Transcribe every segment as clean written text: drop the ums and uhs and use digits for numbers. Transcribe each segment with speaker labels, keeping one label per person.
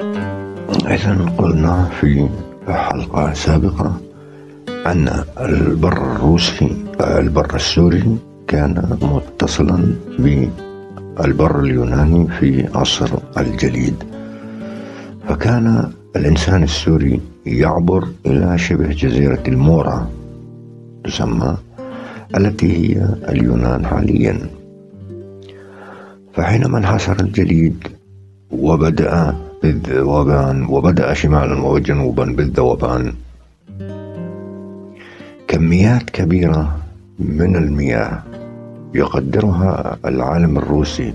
Speaker 1: إذا قلنا في حلقة سابقة أن البر السوري كان متصلا بالبر اليوناني في عصر الجليد، فكان الإنسان السوري يعبر إلى شبه جزيرة المورا تسمى، التي هي اليونان حاليا. فحينما انحسر الجليد وبدأ بالذوبان، وبدأ شمالا وجنوبا بالذوبان، كميات كبيرة من المياه يقدرها العالم الروسي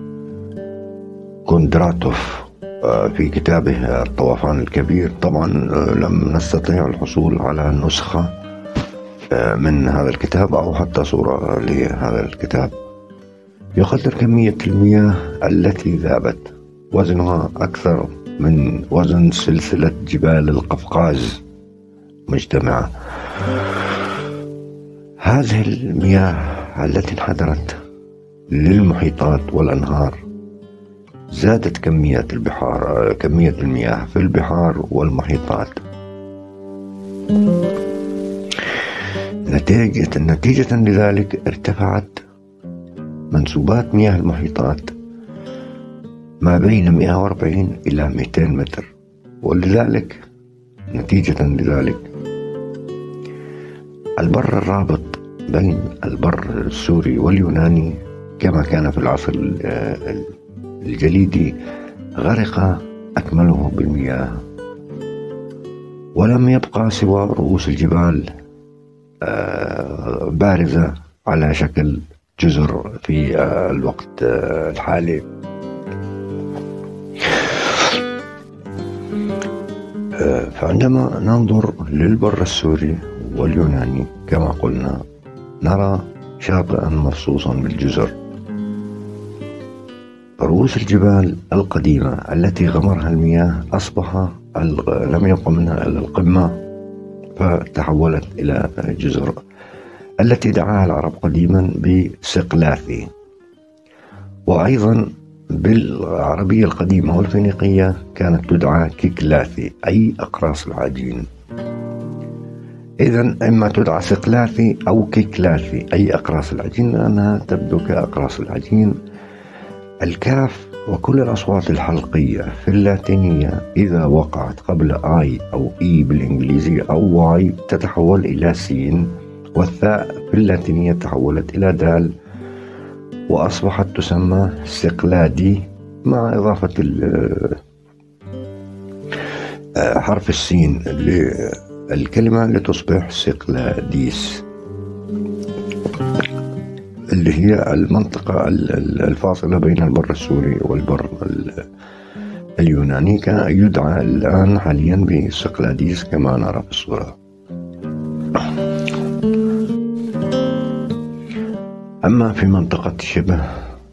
Speaker 1: كوندراتوف في كتابه الطوفان الكبير. طبعا لم نستطيع الحصول على نسخة من هذا الكتاب أو حتى صورة لهذا الكتاب. يقدر كمية المياه التي ذابت وزنها أكثر من وزن سلسلة جبال القفقاز مجتمعة. هذه المياه التي انحدرت للمحيطات والأنهار زادت كمية المياه في البحار والمحيطات. نتيجة لذلك ارتفعت منسوبات مياه المحيطات ما بين 140 إلى 200 متر، ولذلك نتيجة لذلك البر الرابط بين البر السوري واليوناني كما كان في العصر الجليدي غرق أكمله بالمياه، ولم يبقى سوى رؤوس الجبال بارزة على شكل جزر في الوقت الحالي. فعندما ننظر للبر السوري واليوناني كما قلنا نرى شاطئا مفصوصا بالجزر. رؤوس الجبال القديمة التي غمرها المياه أصبح لم يبقى منها إلا القمة، فتحولت إلى جزر التي دعاها العرب قديما بسقلاثي، وأيضا بالعربية القديمة والفينيقية كانت تدعى كيكلاثي أي أقراص العجين. إذن إما تدعى سقلاثي أو كيكلاثي أي أقراص العجين لأنها تبدو كأقراص العجين. الكاف وكل الأصوات الحلقية في اللاتينية إذا وقعت قبل آي أو إي بالإنجليزية أو واي تتحول إلى سين، والثاء في اللاتينية تحولت إلى دال وأصبحت تسمى سقلادي مع إضافة حرف السين للكلمة لتصبح سقلاديس، اللي هي المنطقة الفاصلة بين البر السوري والبر اليوناني، يدعى الآن حاليا بسقلاديس كما نرى في الصورة. أما في منطقة شبه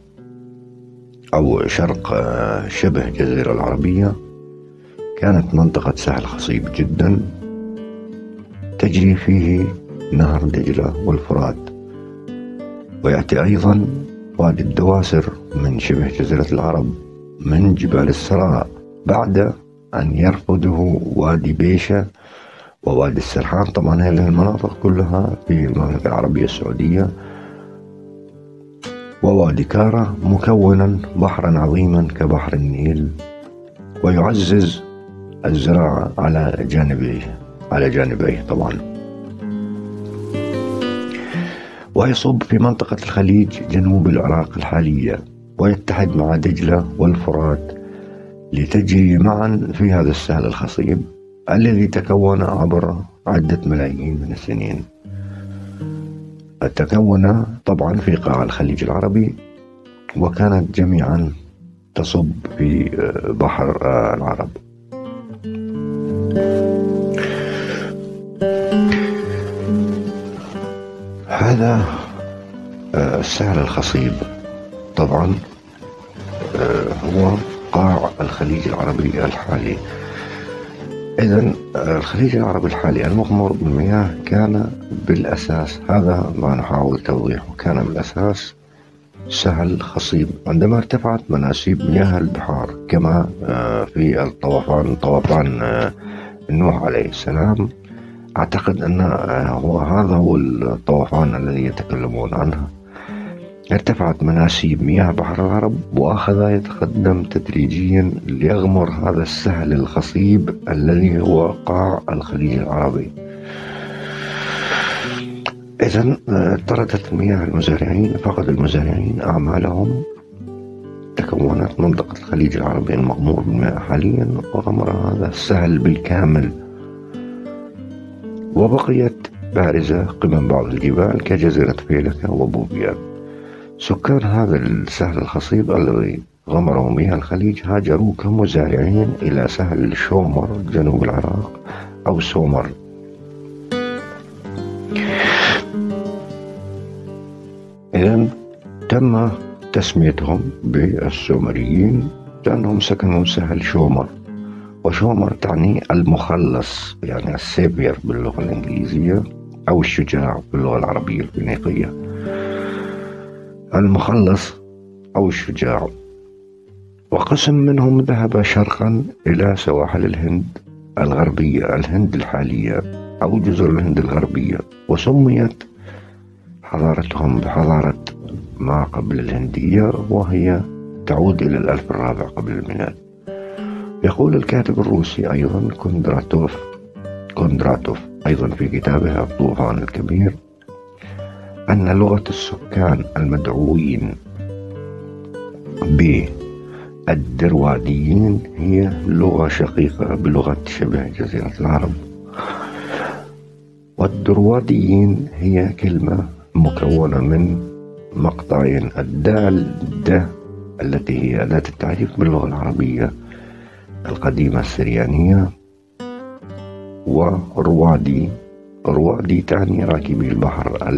Speaker 1: أو شرق شبه الجزيرة العربية كانت منطقة سهل خصيب جدا تجري فيه نهر دجلة والفرات، ويأتي أيضا وادي الدواسر من شبه جزيرة العرب من جبال السراء، بعد أن يرفضه وادي بيشة ووادي السرحان. طبعا هذه المناطق كلها في المملكة العربية السعودية، ووادي كارا مكونا بحرا عظيما كبحر النيل، ويعزز الزراعة على جانبيه طبعا، ويصب في منطقة الخليج جنوب العراق الحالية، ويتحد مع دجلة والفرات لتجري معا في هذا السهل الخصيب الذي تكون عبر عدة ملايين من السنين. تكون طبعا في قاع الخليج العربي، وكانت جميعا تصب في بحر العرب. هذا السهل الخصيب طبعا هو قاع الخليج العربي الحالي. إذن الخليج العربي الحالي المغمر بالمياه كان بالأساس، هذا ما نحاول توضيحه، كان بالأساس سهل خصيب. عندما ارتفعت مناسيب مياه البحار كما في طوفان نوح عليه السلام، أعتقد أن هذا هو الطوفان الذي يتكلمون عنه. ارتفعت مناسيب مياه بحر العرب وأخذ يتقدم تدريجيا ليغمر هذا السهل الخصيب الذي هو قاع الخليج العربي. إذن طردت مياه المزارعين، فقد المزارعين أعمالهم، تكونت منطقة الخليج العربي المغمور بالماء حاليا وغمر هذا السهل بالكامل، وبقيت بارزة قمم بعض الجبال كجزيرة فيلكا وبوبيان. سكان هذا السهل الخصيب الذي غمره مياه الخليج هاجروا كمزارعين إلى سهل شومر جنوب العراق أو سومر. إذن تم تسميتهم بالسومريين لأنهم سكنوا سهل شومر، وشومر تعني المخلص، يعني السيفير باللغة الإنجليزية، أو الشجاع باللغة العربية الفينيقية، المخلص أو الشجاع. وقسم منهم ذهب شرقا إلى سواحل الهند الغربية، الهند الحالية أو جزر الهند الغربية، وسميت حضارتهم بحضارة ما قبل الهندية، وهي تعود إلى الألف الرابع قبل الميلاد. يقول الكاتب الروسي أيضا كوندراتوف أيضا في كتابه الطوفان الكبير أن لغة السكان المدعوين بالدرواديين هي لغة شقيقة بلغة شبه جزيرة العرب. والدرواديين هي كلمة مكونة من مقطعين، الدال د التي هي أداة التعريف باللغة العربية القديمة السريانية، وروادي تعني راكبي البحر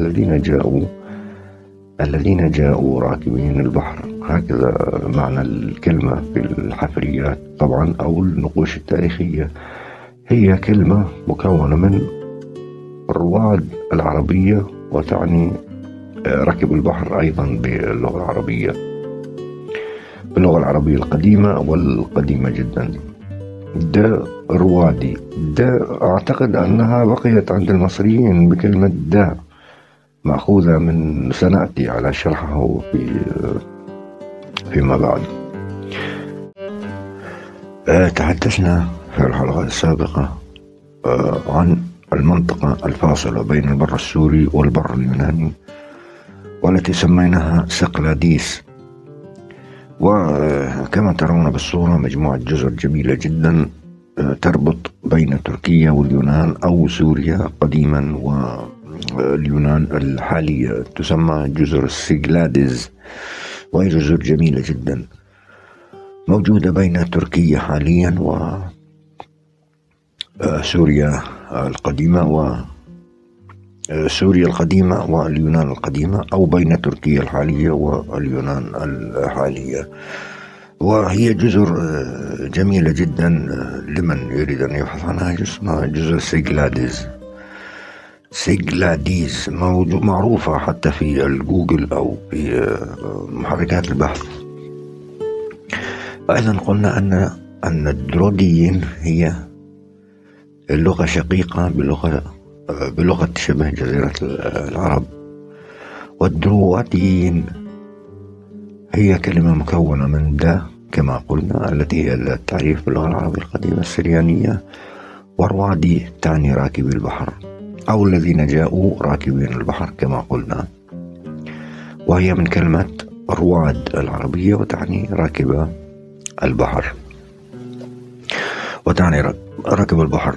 Speaker 1: الذين جاءوا راكبين البحر. هكذا معنى الكلمة في الحفريات طبعا أو النقوش التاريخية، هي كلمة مكونة من الرواد العربية وتعني ركب البحر أيضا باللغة العربية القديمة والقديمة جدا. روادي أعتقد أنها بقيت عند المصريين بكلمة دا، مأخوذة من سنأتي على شرحه فيما بعد. تحدثنا في الحلقة السابقة عن المنطقة الفاصلة بين البر السوري والبر اليوناني، والتي سميناها سقلاديس. وكما ترون بالصورة مجموعة جزر جميلة جدا تربط بين تركيا واليونان أو سوريا قديما واليونان الحالية، تسمى جزر السقلاديز، وهي جزر جميلة جدا موجودة بين تركيا حاليا وسوريا القديمة واليونان القديمة، أو بين تركيا الحالية واليونان الحالية. وهي جزر جميلة جدا لمن يريد أن يبحث عنها، اسمها جزر سقلاديز معروفة حتى في الجوجل أو في محركات البحث. أيضا قلنا أن الدروديين هي اللغة شقيقة بلغة شبه جزيرة العرب، والدرواديين هي كلمة مكونة من دا كما قلنا التي هي التعريف باللغة العربية القديمة السريانية، وروادي تعني راكبي البحر أو الذين جاءوا راكبين البحر كما قلنا، وهي من كلمة رواد العربية وتعني راكب البحر، وتعني راكب البحر،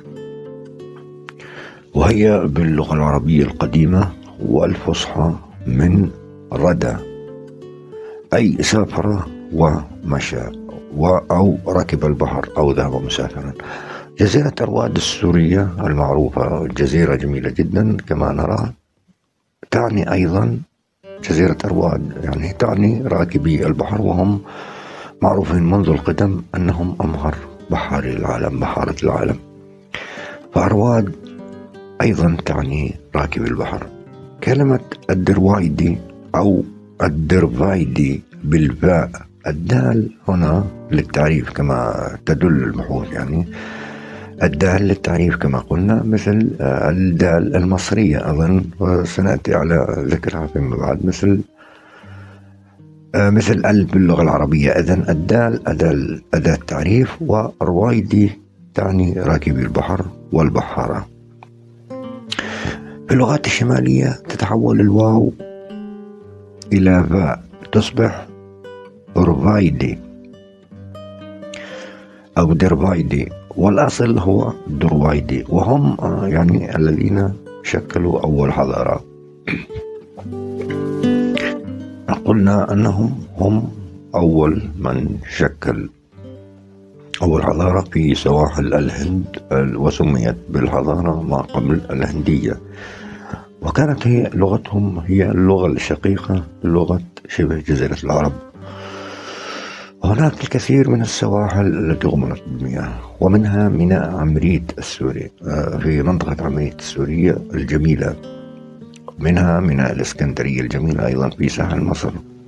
Speaker 1: وهي باللغة العربية القديمة والفصحى من ردى، أي سافر ومشى أو ركب البحر أو ذهب مسافرا. جزيرة رواد السورية المعروفة جزيرة جميلة جدا كما نرى، تعني أيضا جزيرة رواد يعني تعني راكبي البحر، وهم معروفين منذ القدم أنهم أمهر بحار العالم، بحارة العالم. فأرواد أيضا تعني راكب البحر. كلمة الدروايدي أو الدرفايدي بالباء. الدال هنا للتعريف كما تدل البحوث، يعني الدال للتعريف كما قلنا، مثل الدال المصرية أظن، وسنأتي على ذكرها فيما بعد، مثل ال باللغة العربية. إذن الدال أداة تعريف، والرويدي تعني راكبي البحر والبحارة. في اللغات الشمالية تتحول الواو إلى باء تصبح رويدي أو درفايدي، والأصل هو درويدي، وهم يعني الذين شكلوا أول حضارة. قلنا أنهم هم أول من شكل أول حضارة في سواحل الهند، وسميت بالحضارة ما قبل الهندية، وكانت هي لغتهم هي اللغة الشقيقة لغة شبه جزيرة العرب. هناك الكثير من السواحل التي غمرت بالمياه، ومنها ميناء عمريت السوري في منطقة عمريت السورية الجميلة، منها ميناء الإسكندرية الجميلة أيضا في ساحل مصر.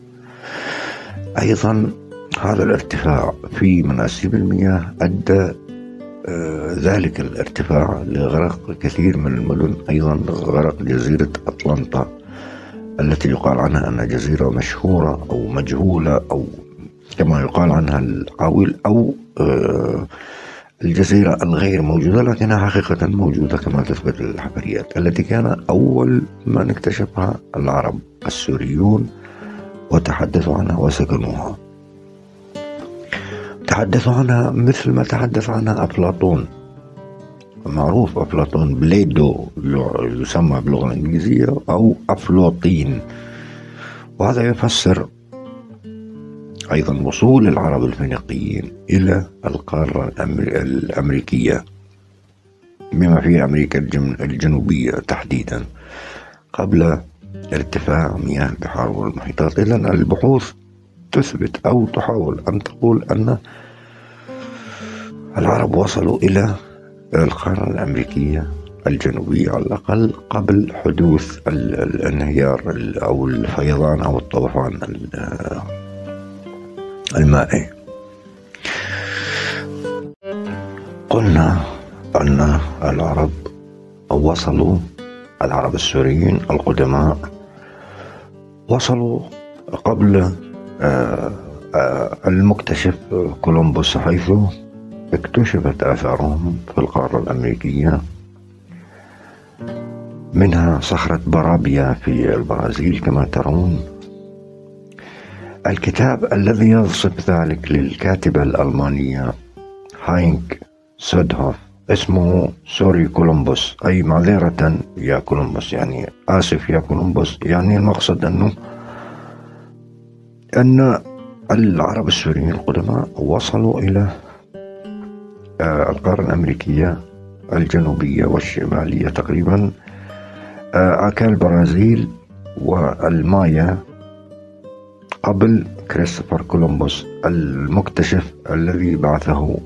Speaker 1: أيضا هذا الارتفاع في مناسيب المياه أدى ذلك الارتفاع لغرق كثير من المدن، أيضا غرق جزيرة أطلنطا التي يقال عنها أنها جزيرة مشهورة أو مجهولة، أو كما يقال عنها العويل، أو الجزيرة الغير موجودة لكنها حقيقة موجودة كما تثبت الحفريات، التي كان أول من اكتشفها العرب السوريون وتحدثوا عنها وسكنوها. تحدثوا عنها مثل ما تحدث عنها أفلاطون، معروف أفلاطون بليدو يسمى باللغة الإنجليزية، أو أفلاطين، وهذا يفسر أيضا وصول العرب الفينيقيين إلى القارة الأمريكية بما فيه أمريكا الجنوبية تحديدا قبل ارتفاع مياه البحار والمحيطات. إذن البحوث تثبت أو تحاول أن تقول أن العرب وصلوا إلى القارة الأمريكية الجنوبية على الأقل قبل حدوث الانهيار أو الفيضان أو الطوفان المائي. قلنا أن العرب وصلوا، العرب السوريين القدماء وصلوا قبل المكتشف كولومبوس، حيث اكتشفت آثارهم في القارة الأمريكية، منها صخرة برابيا في البرازيل كما ترون. الكتاب الذي يصف ذلك للكاتبة الألمانية هاينك سودهوف اسمه سوري كولومبوس، أي معذرة يا كولومبوس، يعني آسف يا كولومبوس، يعني المقصد أن العرب السوريين القدماء وصلوا إلى القارة الأمريكية الجنوبية والشمالية تقريبا، كالبرازيل والمايا، قبل كريستوفر كولومبوس المكتشف الذي بعثه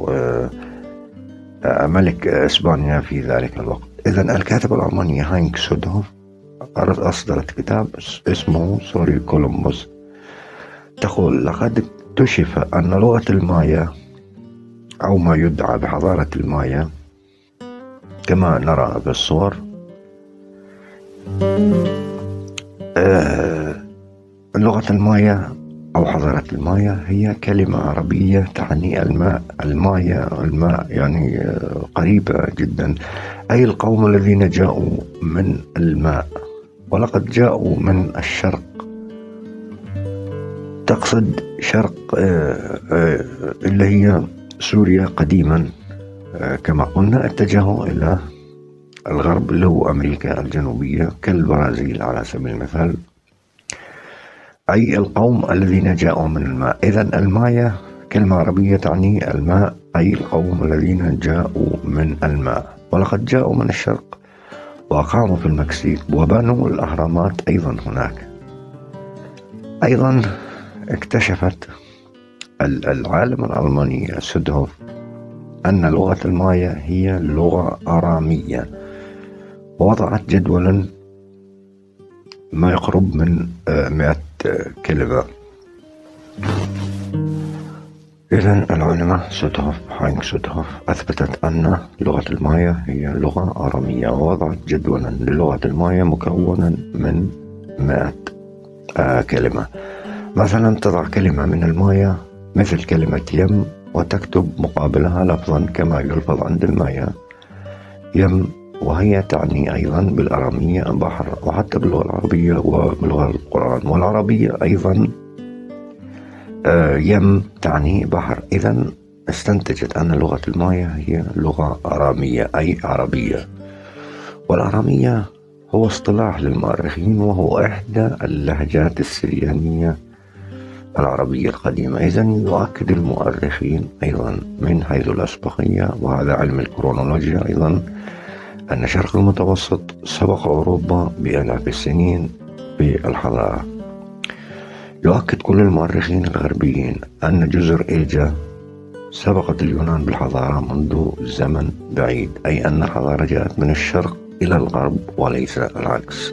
Speaker 1: ملك إسبانيا في ذلك الوقت. إذن الكاتبة الألمانية هاينك سودهوف أصدرت كتاب اسمه سوري كولومبوس، تقول: لقد اكتشف أن لغة المايا أو ما يدعى بحضارة المايا كما نرى في الصور لغة المايا أو حضارة المايا هي كلمة عربية تعني الماء. الماء يعني قريبة جدا، أي القوم الذين جاءوا من الماء، ولقد جاءوا من الشرق، تقصد شرق اللي هي سوريا قديما. كما قلنا اتجهوا إلى الغرب اللي هو أمريكا الجنوبية كالبرازيل على سبيل المثال، أي القوم الذين جاءوا من الماء. إذن المايا كلمة عربية تعني الماء، أي القوم الذين جاءوا من الماء، ولقد جاءوا من الشرق وأقاموا في المكسيك وبنوا الأهرامات أيضا هناك. أيضا اكتشفت العالم الألماني سودهوف أن لغة المايا هي لغة آرامية، ووضعت جدولا ما يقرب من 100 كلمة. إذن العلماء هاينغ سوتهوف أثبتت أن لغة المايا هي لغة آرامية، ووضعت جدولا للغة المايا مكونا من 100 كلمة. مثلا تضع كلمة من المايا مثل كلمة يم وتكتب مقابلها لفظا كما يلفظ عند المايا يم، وهي تعني أيضا بالآرامية بحر، وحتى باللغة العربية وبلغة القرآن والعربية أيضا يم تعني بحر. إذن استنتجت أن لغة المايا هي لغة آرامية أي عربية، والآرامية هو اصطلاح للمؤرخين وهو إحدى اللهجات السريانية العربية القديمة. إذن يؤكد المؤرخين أيضا من حيث الأسبقية، وهذا علم الكرونولوجيا أيضا، أن الشرق المتوسط سبق أوروبا بآلاف السنين في الحضارة. يؤكد كل المؤرخين الغربيين أن جزر إيجا سبقت اليونان بالحضارة منذ زمن بعيد، أي أن الحضارة جاءت من الشرق إلى الغرب وليس العكس.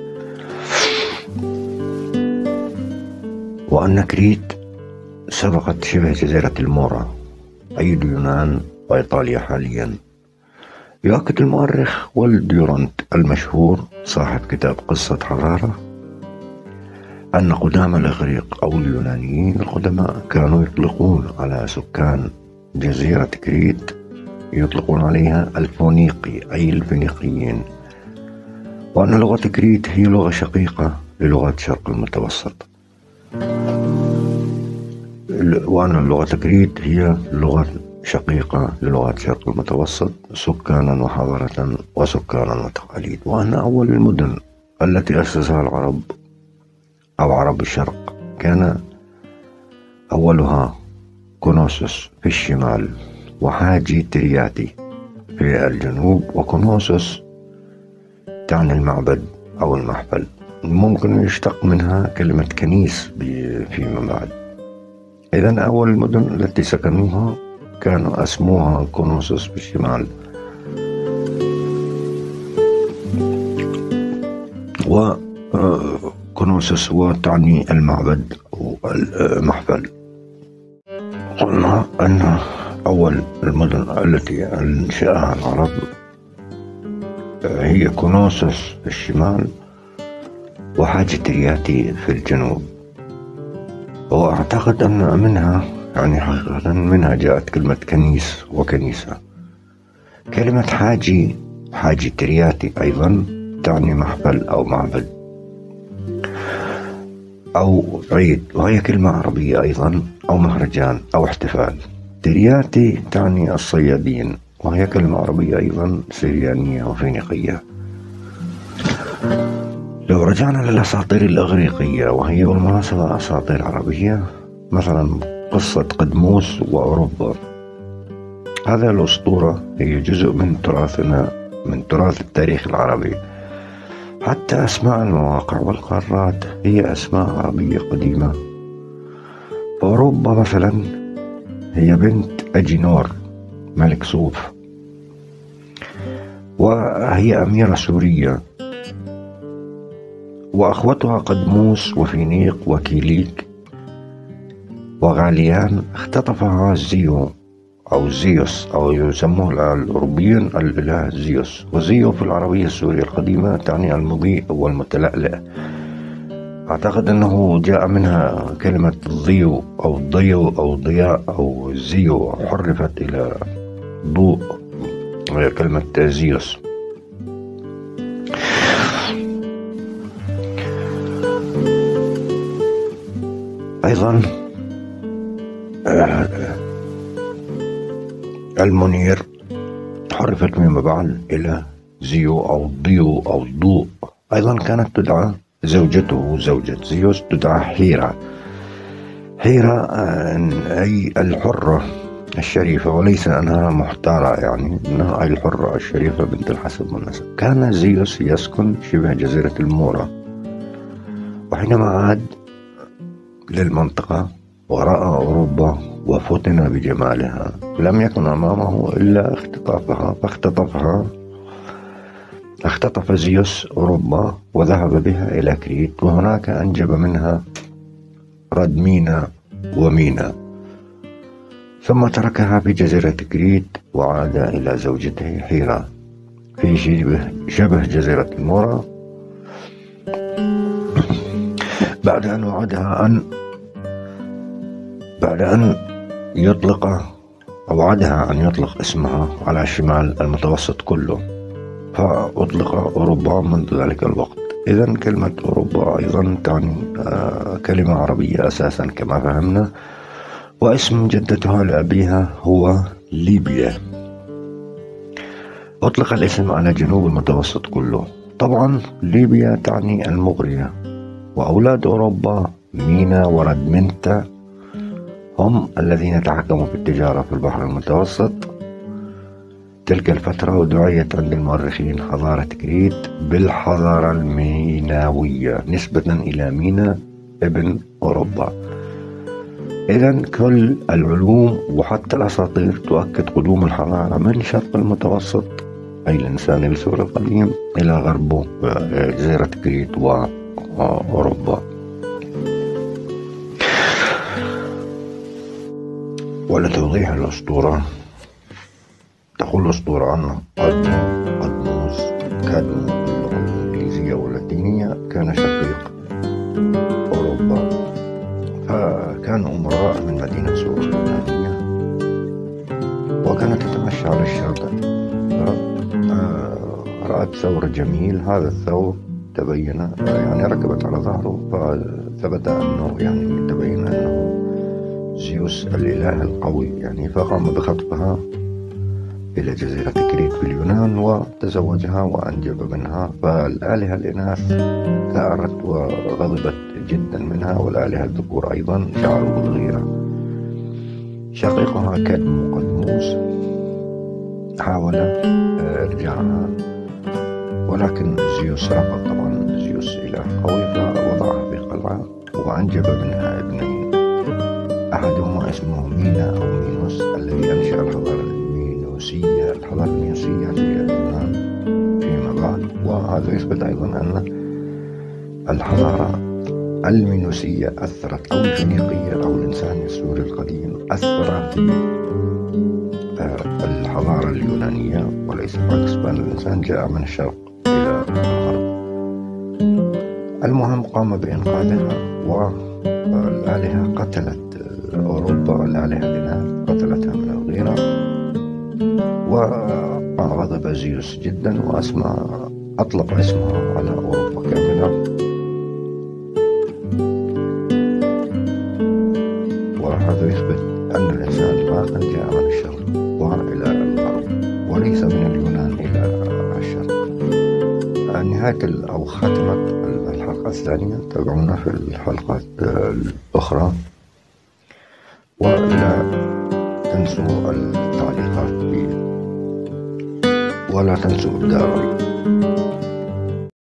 Speaker 1: وأن كريت سبقت شبه جزيرة المورا أي اليونان وإيطاليا حاليا. يؤكد المؤرخ والديورانت المشهور صاحب كتاب قصة حضارة أن قدامى الإغريق أو اليونانيين القدماء كانوا يطلقون على سكان جزيرة كريت، يطلقون عليها الفونيقي أي الفينيقيين، وأن لغة كريت هي لغة شقيقة للغة الشرق المتوسط، وأن لغة كريت هي لغة شقيقة للغة الشرق المتوسط سكانا وحضارة وسكانا وتقاليد. وأن أول المدن التي أسسها العرب أو عرب الشرق كان أولها كونوسوس في الشمال، وحاجي ترياتي في الجنوب. وكونوسوس تعني المعبد أو المحفل، ممكن يشتق منها كلمة كنيس فيما بعد. إذن أول المدن التي سكنوها كانوا اسموها كونوسوس في الشمال، وكونوسوس وتعني المعبد والمحفل. قلنا أن أول المدن التي أنشأها العرب هي كونوسوس في الشمال وحاجة ترياتي في الجنوب، وأعتقد أن منها يعني حقيقة منها جاءت كلمة كنيس وكنيسة. كلمة حاجي ترياتي أيضا تعني محفل أو معبد أو عيد، وهي كلمة عربية أيضا، أو مهرجان أو احتفال. ترياتي تعني الصيادين، وهي كلمة عربية أيضا سريانية وفينيقية. لو رجعنا للأساطير الإغريقية، وهي بالمناسبة أساطير عربية، مثلا قصة قدموس وأوروبا، هذا الأسطورة هي جزء من تراثنا، من تراث التاريخ العربي. حتى أسماء المواقع والقارات هي أسماء عربية قديمة. فأوروبا مثلا هي بنت أجينور ملك صوف، وهي أميرة سورية، وأخوتها قدموس وفينيق وكيليك وغاليان اختطفها زيو أو زيوس، أو يسموه الأوروبيين الإله زيوس. وزيو في العربية السورية القديمة تعني المضيء والمتلألئ. أعتقد أنه جاء منها كلمة ضيو أو ضيو أو ضياء أو زيو، حرفت إلى ضوء، وهي كلمة زيوس. أيضا المنير حرفت فيما بعد إلى زيو أو ضيو أو ضوء. أيضا كانت تدعى زوجته زوجة زيوس تدعى حيرة. حيرة أي الحرة الشريفة، وليس أنها محتارة، يعني أنها أي الحرة الشريفة بنت الحسب والنسب. كان زيوس يسكن شبه جزيرة المورا، وحينما عاد للمنطقة ورأى أوروبا وفتن بجمالها لم يكن أمامه إلا اختطافها، اختطف زيوس أوروبا وذهب بها إلى كريت، وهناك أنجب منها رد مينا ومينا، ثم تركها في جزيرة كريت وعاد إلى زوجته حيرة في شبه جزيرة المورا، بعد أن وعدها أن يطلق اسمها على الشمال المتوسط كله، فأطلق أوروبا منذ ذلك الوقت. إذن كلمة أوروبا أيضا تعني كلمة عربية أساسا كما فهمنا، واسم جدتها لأبيها هو ليبيا. أطلق الاسم على جنوب المتوسط كله. طبعا ليبيا تعني المغرية، وأولاد أوروبا مينا وردمنتا هم الذين تحكموا في التجارة في البحر المتوسط تلك الفترة، ودعيت عند المؤرخين حضارة كريت بالحضارة الميناوية نسبة إلى مينا ابن أوروبا. إذن كل العلوم وحتى الأساطير تؤكد قدوم الحضارة من شرق المتوسط أي الإنسان السوري القديم إلى غربه جزيرة كريت وأوروبا. ولتوضيح الأسطورة، تقول الأسطورة أن قدموس كادمو باللغة الإنجليزية واللاتينية كان شقيق أوروبا، فكان أمراء من مدينة سور اليونانية، وكانت تتمشى على الشاطئ، رأت ثور جميل. هذا الثور تبين ركبت على ظهره، فثبت أنه تبين أنه زيوس الإله القوي فقام بخطفها إلى جزيرة كريت في اليونان وتزوجها وأنجب منها. فالآلهة الإناث ثارت وغضبت جدا منها، والآلهة الذكور أيضا شعروا بالغيرة. شقيقها كادمو قدموس حاول إرجاعها، ولكن زيوس رفض. طبعا زيوس إله قوي، فوضعها في قلعة وأنجب منها ابنين، أحدهما اسمه مينا أو مينوس الذي أنشأ الحضارة المينوسية في اليونان فيما بعد. وهذا يثبت أيضا أن الحضارة المينوسية أثرت، أو الفينيقية أو الإنسان السوري القديم أثر في الحضارة اليونانية وليس العكس، بل الإنسان جاء من الشرق إلى الغرب. المهم قام بإنقاذها، والآلهة قتلت أوروبا، الآلهة الإناث قتلتها من الغيرة، وغضب زيوس جدا أطلق اسمها على أوروبا كاملة. وهذا يثبت أن الإنسان العاقل جاء من الشرق وإلى الغرب، وليس من اليونان إلى الشرق. نهاية أو ختمت الحلقة الثانية، تابعونا في الحلقات الأخرى، ولا تنسوا التعليقات ولا تنسوا الدعم.